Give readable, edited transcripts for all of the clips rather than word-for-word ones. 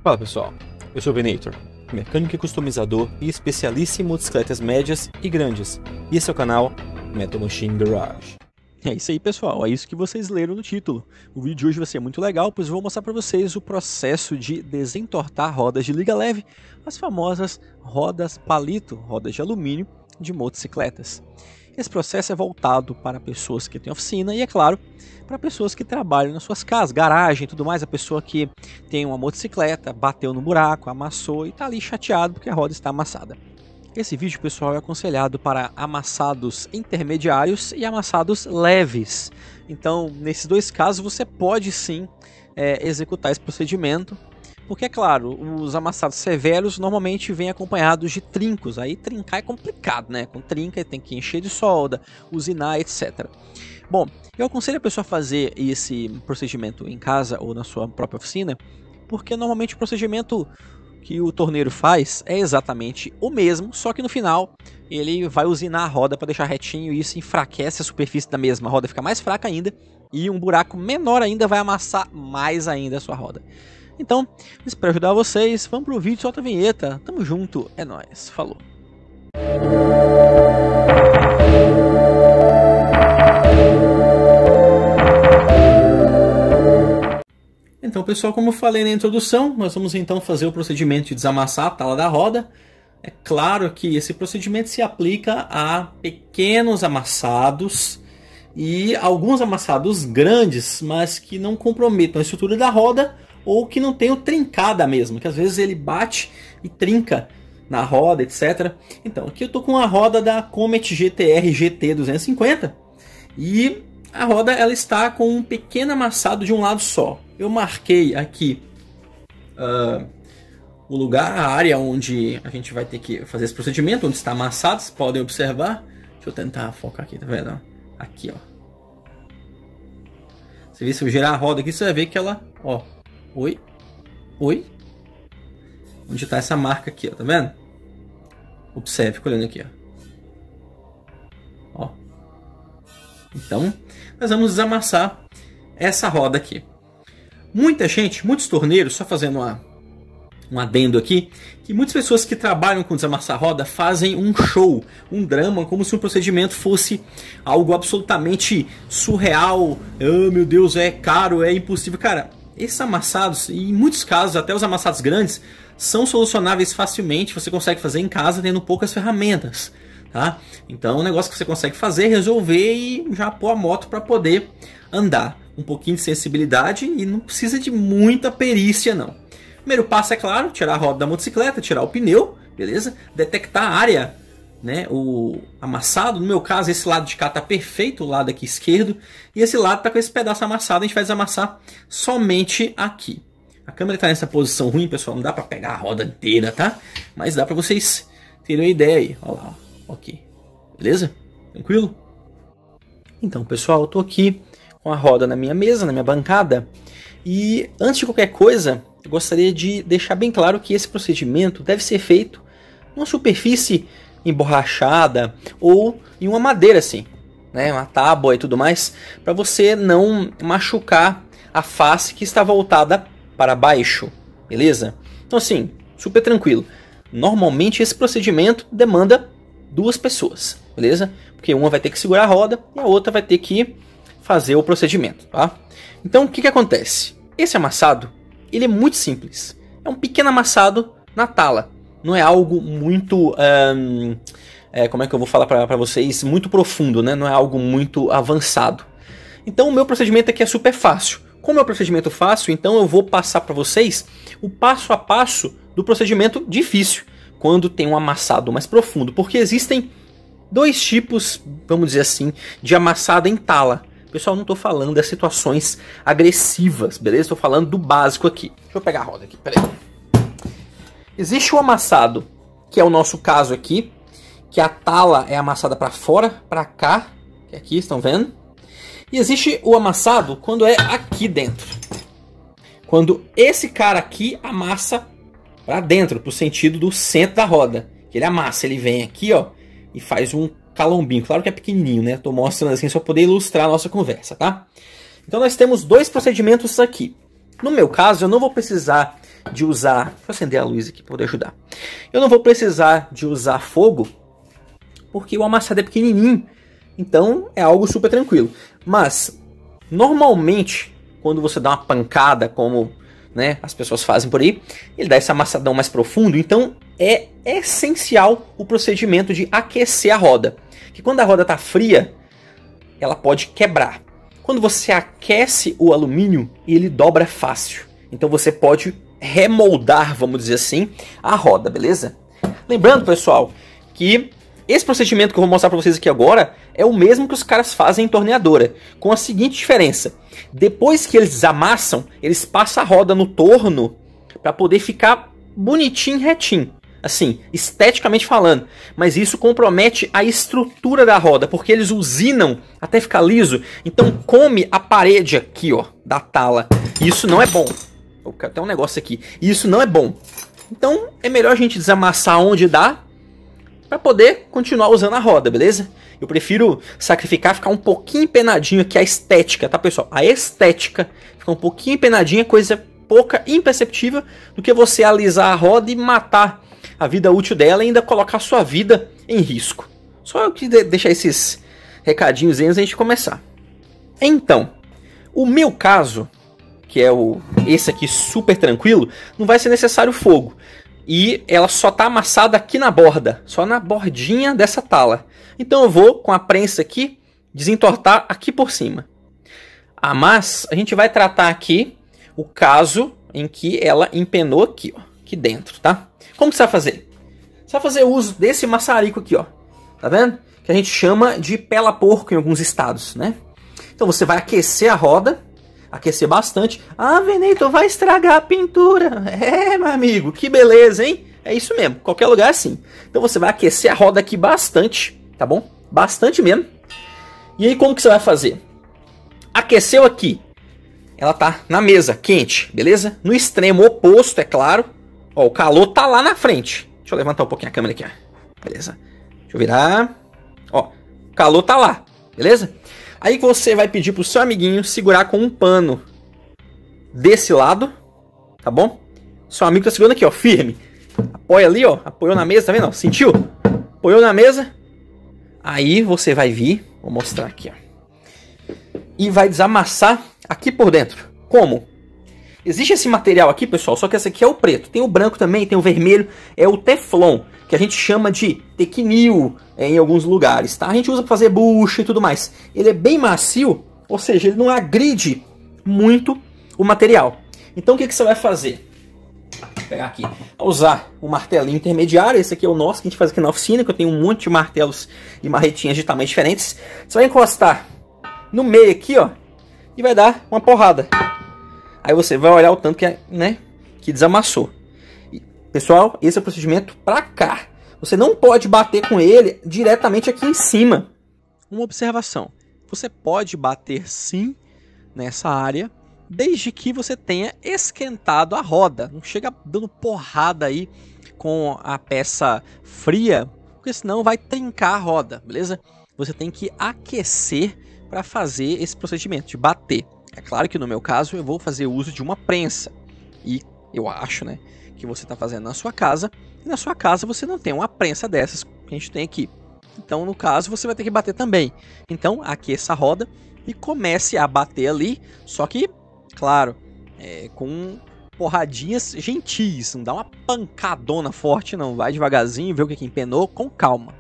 Fala pessoal, eu sou o Venator, mecânico e customizador e especialista em motocicletas médias e grandes, e esse é o canal Metal Machine Garage. É isso aí pessoal, é isso que vocês leram no título. O vídeo de hoje vai ser muito legal, pois eu vou mostrar para vocês o processo de desentortar rodas de liga leve, as famosas rodas palito, rodas de alumínio de motocicletas. Esse processo é voltado para pessoas que têm oficina e, é claro, para pessoas que trabalham nas suas casas, garagem e tudo mais. A pessoa que tem uma motocicleta, bateu no buraco, amassou e está ali chateado porque a roda está amassada. Esse vídeo, pessoal, é aconselhado para amassados intermediários e amassados leves. Então, nesses dois casos, você pode sim executar esse procedimento. Porque, é claro, os amassados severos normalmente vêm acompanhados de trincos. Aí trincar é complicado, né? Com trinca tem que encher de solda, usinar, etc. Bom, eu aconselho a pessoa a fazer esse procedimento em casa ou na sua própria oficina, porque normalmente o procedimento que o torneiro faz é exatamente o mesmo, só que no final ele vai usinar a roda para deixar retinho e isso enfraquece a superfície da mesma. A roda fica mais fraca ainda e um buraco menor ainda vai amassar mais ainda a sua roda. Então, para ajudar vocês, vamos pro vídeo, solta a vinheta. Tamo junto, é nóis, falou! Então pessoal, como eu falei na introdução, nós vamos então fazer o procedimento de desamassar a tala da roda. É claro que esse procedimento se aplica a pequenos amassados e alguns amassados grandes, mas que não comprometam a estrutura da roda ou que não tenham trincada mesmo, que às vezes ele bate e trinca na roda, etc. Então, aqui eu tô com a roda da Comet GTR GT 250 e a roda ela está com um pequeno amassado de um lado só. Eu marquei aqui o lugar, a área onde a gente vai ter que fazer esse procedimento, onde está amassado, vocês podem observar. Deixa eu tentar focar aqui, tá vendo? Aqui, ó. Você vê, se eu girar a roda aqui, você vai ver que ela, ó, oi, onde está essa marca aqui, ó, tá vendo? Observe, fica olhando aqui, ó. Então, nós vamos desamassar essa roda aqui. Muita gente, muitos torneiros, só fazendo um adendo aqui, que muitas pessoas que trabalham com desamassar roda fazem um show, um drama, como se um procedimento fosse algo absolutamente surreal. Oh meu Deus, é caro, é impossível. Cara, esses amassados, e em muitos casos até os amassados grandes, são solucionáveis facilmente, você consegue fazer em casa tendo poucas ferramentas. Tá? Então é um negócio que você consegue fazer, resolver e já pôr a moto para poder andar. Um pouquinho de sensibilidade e não precisa de muita perícia não. Primeiro passo é claro, tirar a roda da motocicleta, tirar o pneu, beleza? Detectar a área, né? O amassado, no meu caso esse lado de cá está perfeito, o lado aqui esquerdo. E esse lado está com esse pedaço amassado, a gente vai desamassar somente aqui. A câmera está nessa posição ruim, pessoal, não dá para pegar a roda inteira, tá? Mas dá para vocês terem uma ideia aí, olha lá, ó. Ok, beleza? Tranquilo? Então pessoal, eu tô aqui com a roda na minha mesa, na minha bancada, e antes de qualquer coisa, eu gostaria de deixar bem claro que esse procedimento deve ser feito numa superfície emborrachada ou em uma madeira assim, né, uma tábua e tudo mais, para você não machucar a face que está voltada para baixo, beleza? Então assim, super tranquilo. Normalmente esse procedimento demanda duas pessoas, beleza? Porque uma vai ter que segurar a roda e a outra vai ter que fazer o procedimento, tá? Então o que acontece? Esse amassado, ele é muito simples. É um pequeno amassado na tala. Não é algo muito, como é que eu vou falar para vocês? Muito profundo, né? Não é algo muito avançado. Então o meu procedimento aqui é super fácil. Como é um procedimento fácil, então eu vou passar para vocês o passo a passo do procedimento difícil, quando tem um amassado mais profundo. Porque existem dois tipos, vamos dizer assim, de amassado em tala. Pessoal, não estou falando das situações agressivas, beleza? Estou falando do básico aqui. Deixa eu pegar a roda aqui, peraí. Existe o amassado, que é o nosso caso aqui, que a tala é amassada para fora, para cá, que aqui, estão vendo? E existe o amassado quando é aqui dentro. Quando esse cara aqui amassa para dentro, para o sentido do centro da roda. Que ele amassa, ele vem aqui, ó, e faz um calombinho. Claro que é pequenininho, né? Tô mostrando assim só para poder ilustrar a nossa conversa, tá? Então nós temos dois procedimentos aqui. No meu caso, eu não vou precisar de usar... Deixa eu acender a luz aqui para poder ajudar. Eu não vou precisar de usar fogo, porque o amassado é pequenininho. Então é algo super tranquilo. Mas, normalmente, quando você dá uma pancada, como, né, as pessoas fazem por aí, ele dá esse amassadão mais profundo. Então é essencial o procedimento de aquecer a roda. Que quando a roda está fria, ela pode quebrar. Quando você aquece o alumínio, ele dobra fácil. Então você pode remoldar, vamos dizer assim, a roda, beleza? Lembrando, pessoal, que esse procedimento que eu vou mostrar para vocês aqui agora é o mesmo que os caras fazem em torneadora, com a seguinte diferença. Depois que eles amassam, eles passam a roda no torno para poder ficar bonitinho, retinho. Assim, esteticamente falando. Mas isso compromete a estrutura da roda, porque eles usinam até ficar liso. Então come a parede aqui, ó, da tala. E isso não é bom. Tem um negócio aqui. E isso não é bom. Então é melhor a gente desamassar onde dá, para poder continuar usando a roda, beleza? Eu prefiro sacrificar, ficar um pouquinho empenadinho aqui a estética, tá, pessoal? A estética fica um pouquinho empenadinha, coisa pouca, imperceptível, do que você alisar a roda e matar a vida útil dela e ainda colocar a sua vida em risco. Só eu que deixar esses recadinhos antes da gente começar. Então, o meu caso, que é esse aqui super tranquilo, não vai ser necessário fogo. E ela só está amassada aqui na borda, só na bordinha dessa tala. Então eu vou, com a prensa aqui, desentortar aqui por cima. Mas a gente vai tratar aqui o caso em que ela empenou aqui, ó, aqui dentro, tá? Como que você vai fazer? Você vai fazer uso desse maçarico aqui, ó. Tá vendo? Que a gente chama de pela-porco em alguns estados, né? Então você vai aquecer a roda, aquecer bastante. Ah, Veneto, vai estragar a pintura. É, meu amigo, que beleza, hein? É isso mesmo, qualquer lugar é assim. Então você vai aquecer a roda aqui bastante, tá bom? Bastante mesmo. E aí como que você vai fazer? Aqueceu aqui. Ela tá na mesa, quente, beleza? No extremo oposto, é claro. Ó, o calor tá lá na frente. Deixa eu levantar um pouquinho a câmera aqui, ó. Beleza. Deixa eu virar. Ó, o calor tá lá, beleza? Aí você vai pedir pro seu amiguinho segurar com um pano desse lado, tá bom? Seu amigo tá segurando aqui, ó, firme. Apoia ali, ó, apoiou na mesa, tá vendo? Sentiu? Apoiou na mesa. Aí você vai vir, vou mostrar aqui, ó. E vai desamassar aqui por dentro. Como? Existe esse material aqui, pessoal, só que esse aqui é o preto. Tem o branco também, tem o vermelho, é o Teflon, que a gente chama de tequinil em alguns lugares, tá? A gente usa para fazer bucha e tudo mais. Ele é bem macio, ou seja, ele não agride muito o material. Então o que você vai fazer? Vou pegar aqui, vou usar um martelinho intermediário, esse aqui é o nosso que a gente faz aqui na oficina, que eu tenho um monte de martelos e marretinhas de tamanhos diferentes. Você vai encostar no meio aqui, ó, e vai dar uma porrada. Aí você vai olhar o tanto que, né, que desamassou. E, pessoal, esse é o procedimento para cá. Você não pode bater com ele diretamente aqui em cima. Uma observação. Você pode bater sim nessa área, desde que você tenha esquentado a roda. Não chega dando porrada aí com a peça fria, porque senão vai trincar a roda, beleza? Você tem que aquecer para fazer esse procedimento de bater. É claro que no meu caso eu vou fazer uso de uma prensa. E eu acho, né, que você está fazendo na sua casa. E na sua casa você não tem uma prensa dessas que a gente tem aqui. Então, no caso, você vai ter que bater também. Então, aqueça a roda e comece a bater ali. Só que, claro, com porradinhas gentis. Não dá uma pancadona forte, não. Vai devagarzinho, vê o que empenou com calma.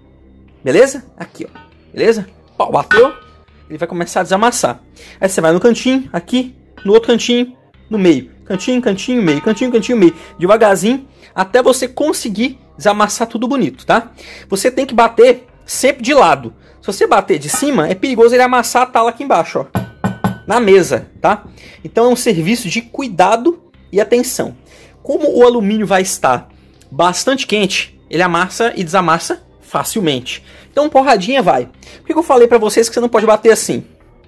Beleza? Aqui, ó. Beleza? Pau, bateu. Ele vai começar a desamassar. Aí você vai no cantinho, aqui, no outro cantinho, no meio. Cantinho, cantinho, meio. Cantinho, cantinho, meio. Devagarzinho, até você conseguir desamassar tudo bonito, tá? Você tem que bater sempre de lado. Se você bater de cima, é perigoso ele amassar a tala aqui embaixo, ó. Na mesa, tá? Então é um serviço de cuidado e atenção. Como o alumínio vai estar bastante quente, ele amassa e desamassa facilmente. Então porradinha vai. Por que eu falei pra vocês que você não pode bater assim?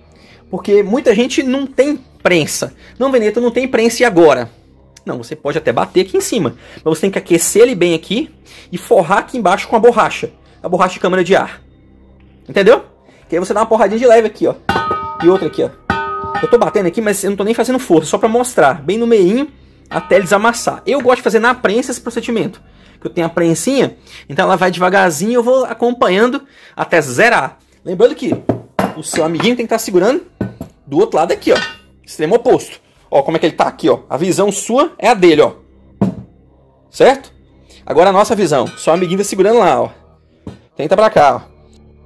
Porque muita gente não tem prensa. Não, Veneto, não tem prensa e agora? Não, você pode até bater aqui em cima. Mas você tem que aquecer ele bem aqui e forrar aqui embaixo com a borracha. A borracha de câmara de ar. Entendeu? Que aí você dá uma porradinha de leve aqui, ó. E outra aqui, ó. Eu tô batendo aqui, mas eu não tô nem fazendo força. Só pra mostrar. Bem no meinho. até ele desamassar. Eu gosto de fazer na prensa esse procedimento. Que eu tenho a prensinha, então ela vai devagarzinho, eu vou acompanhando até zerar. Lembrando que o seu amiguinho tem que estar segurando do outro lado aqui, ó. Extremo oposto. Ó, como é que ele tá aqui, ó. A visão sua é a dele, ó. Certo? Agora a nossa visão. Seu amiguinho tá segurando lá, ó. Tenta pra cá, ó.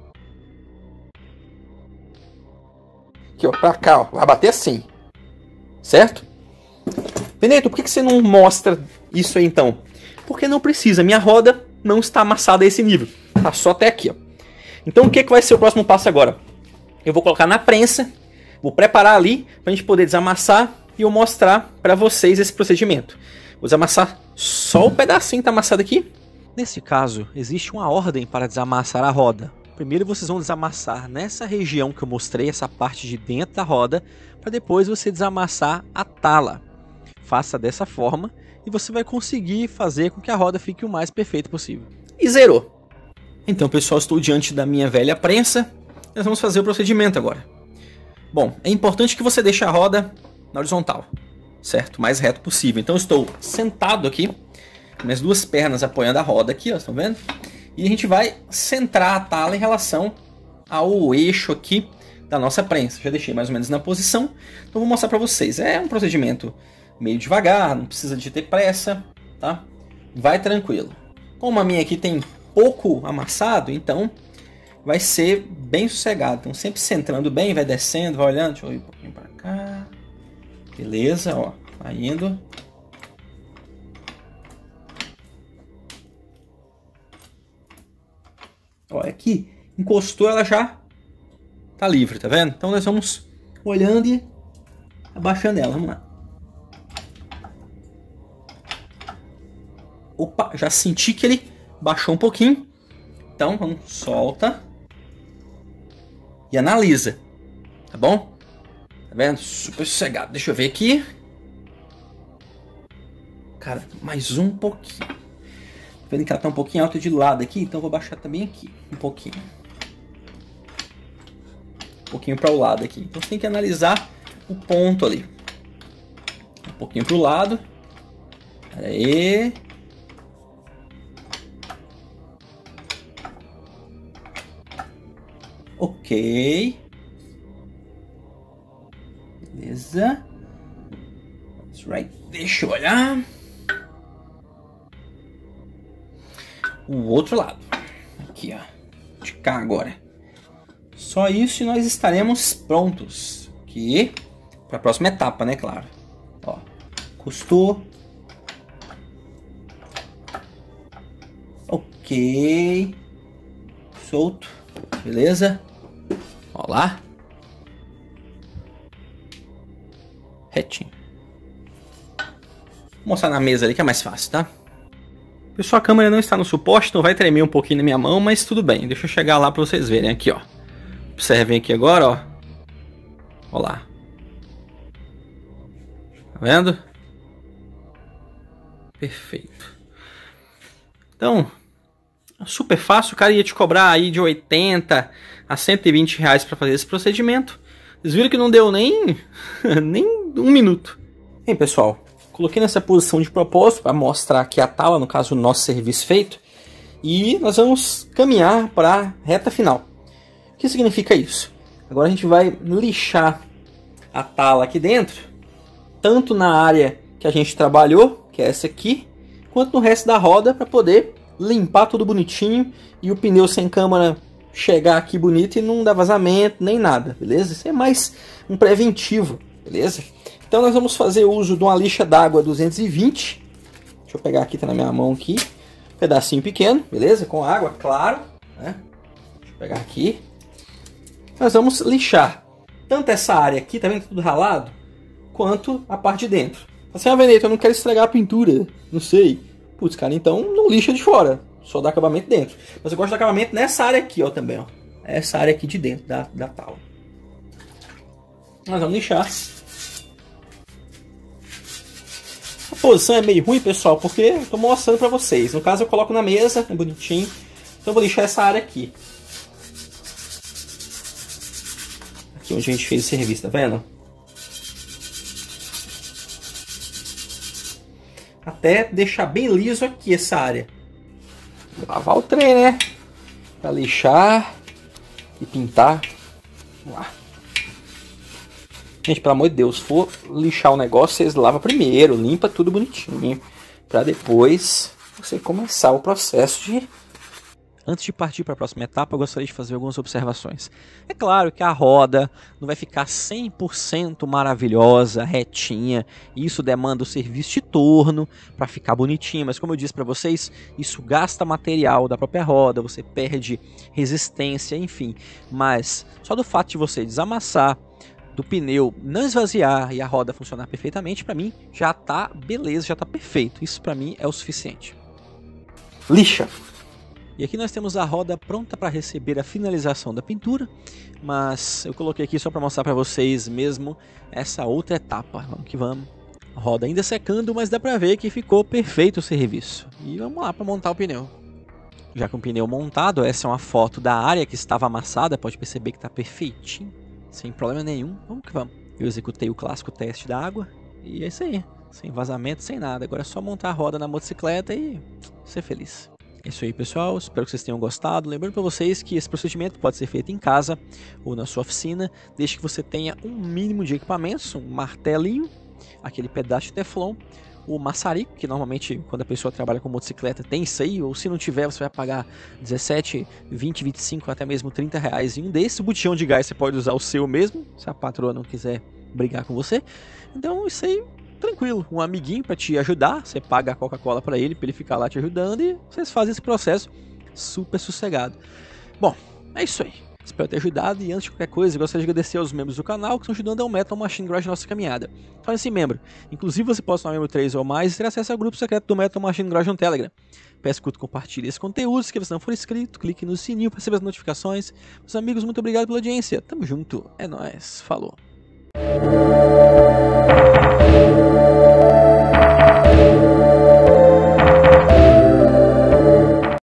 Aqui, ó, pra cá, ó. Vai bater assim. Certo? Veneto, por que você não mostra isso aí, então? Porque não precisa. Minha roda não está amassada a esse nível. Tá só até aqui, ó. Então, o que vai ser o próximo passo agora? Eu vou colocar na prensa. Vou preparar ali pra gente poder desamassar e eu mostrar pra vocês esse procedimento. Vou desamassar só o pedacinho que tá amassado aqui. Nesse caso, existe uma ordem para desamassar a roda. Primeiro vocês vão desamassar nessa região que eu mostrei, essa parte de dentro da roda, para depois você desamassar a tala. Faça dessa forma e você vai conseguir fazer com que a roda fique o mais perfeita possível. E zerou! Então, pessoal, estou diante da minha velha prensa. Nós vamos fazer o procedimento agora. Bom, é importante que você deixe a roda na horizontal, certo? O mais reto possível. Então, eu estou sentado aqui, com minhas duas pernas apoiando a roda aqui, ó, estão vendo? E a gente vai centrar a tala em relação ao eixo aqui da nossa prensa. Já deixei mais ou menos na posição, então vou mostrar para vocês. É um procedimento meio devagar, não precisa de ter pressa, tá? Vai tranquilo. Como a minha aqui tem pouco amassado, então vai ser bem sossegado. Então sempre centrando bem, vai descendo, vai olhando. Deixa eu ir um pouquinho para cá. Beleza, ó, vai indo. Ó, aqui encostou, ela já tá livre, tá vendo? Então nós vamos olhando e abaixando ela, vamos lá. Opa, já senti que ele baixou um pouquinho. Então vamos, solta e analisa, tá bom? Tá vendo? Super sossegado. Deixa eu ver aqui. Cara, mais um pouquinho. Vendo que ela tá um pouquinho alta de lado aqui, então eu vou baixar também aqui, um pouquinho. Um pouquinho para o lado aqui. Então você tem que analisar o ponto ali. Um pouquinho para o lado. Pera aí. Ok. Beleza. That's right. Deixa eu olhar. O outro lado. Aqui, ó. De cá agora. Só isso e nós estaremos prontos. Aqui. Para a próxima etapa, né? Claro. Ó. Costou. Ok. Solto. Beleza? Ó lá. Retinho. Vou mostrar na mesa ali que é mais fácil, tá? Pessoal, a câmera não está no suporte, então vai tremer um pouquinho na minha mão, mas tudo bem. Deixa eu chegar lá para vocês verem aqui, ó. Observem aqui agora, ó. Ó lá. Tá vendo? Perfeito. Então, super fácil. O cara ia te cobrar aí de 80 a 120 reais para fazer esse procedimento. Vocês viram que não deu nem um minuto. Bem, pessoal, coloquei nessa posição de propósito para mostrar aqui a tala, no caso o nosso serviço feito. E nós vamos caminhar para a reta final. O que significa isso? Agora a gente vai lixar a tala aqui dentro, tanto na área que a gente trabalhou, que é essa aqui, quanto no resto da roda, para poder limpar tudo bonitinho e o pneu sem câmara chegar aqui bonito e não dar vazamento, nem nada, beleza? Isso é mais um preventivo, beleza? Então nós vamos fazer uso de uma lixa d'água 220. Deixa eu pegar aqui, tá na minha mão aqui. Um pedacinho pequeno, beleza? Com água, claro, né? Deixa eu pegar aqui. Nós vamos lixar tanto essa área aqui, tá vendo tudo ralado, quanto a parte de dentro. Assim, Veneto, eu não quero estragar a pintura, não sei. Putz, cara, então não lixa de fora, só dá acabamento dentro. Mas eu gosto de acabamento nessa área aqui, ó, também, ó. Essa área aqui de dentro da tala. Nós vamos lixar. A posição é meio ruim, pessoal, porque eu tô mostrando pra vocês. No caso, eu coloco na mesa, é bonitinho. Então eu vou lixar essa área aqui. Aqui onde a gente fez o serviço, tá vendo? até deixar bem liso aqui essa área. Lavar o trem, né? Pra lixar e pintar. Vamos lá. Gente, pelo amor de Deus, se for lixar o negócio, vocês lavam primeiro, limpa tudo bonitinho, pra depois você começar o processo de... Antes de partir para a próxima etapa, eu gostaria de fazer algumas observações. É claro que a roda não vai ficar 100% maravilhosa, retinha. Isso demanda o serviço de torno para ficar bonitinho. Mas como eu disse para vocês, isso gasta material da própria roda, você perde resistência, enfim. Mas só do fato de você desamassar, do pneu não esvaziar e a roda funcionar perfeitamente, para mim já tá beleza, já tá perfeito. Isso para mim é o suficiente. Lixa! E aqui nós temos a roda pronta para receber a finalização da pintura, mas eu coloquei aqui só para mostrar para vocês mesmo essa outra etapa. Vamos que vamos. A roda ainda secando, mas dá para ver que ficou perfeito o serviço. E vamos lá para montar o pneu. Já com o pneu montado, essa é uma foto da área que estava amassada, pode perceber que está perfeitinho, sem problema nenhum. Vamos que vamos. Eu executei o clássico teste da água e é isso aí. Sem vazamento, sem nada. Agora é só montar a roda na motocicleta e ser feliz. É isso aí, pessoal, espero que vocês tenham gostado. Lembrando para vocês que esse procedimento pode ser feito em casa ou na sua oficina, desde que você tenha um mínimo de equipamentos, um martelinho, aquele pedaço de teflon, o maçarico, que normalmente quando a pessoa trabalha com motocicleta tem isso aí, ou se não tiver você vai pagar 17, 20, 25, até mesmo 30 reais em um desses. O botijão de gás você pode usar o seu mesmo, se a patroa não quiser brigar com você. Então isso aí, tranquilo, um amiguinho para te ajudar, você paga a Coca-Cola para ele ficar lá te ajudando e vocês fazem esse processo super sossegado. Bom, é isso aí, espero ter ajudado e antes de qualquer coisa eu gostaria de agradecer aos membros do canal que estão ajudando ao Metal Machine Garage na nossa caminhada. Torne-se membro, inclusive você pode ser um membro 3 ou mais e ter acesso ao grupo secreto do Metal Machine Garage no Telegram. Peço que compartilhe esse conteúdo, se você não for inscrito, clique no sininho para receber as notificações. Meus amigos, muito obrigado pela audiência, tamo junto, é nóis, falou.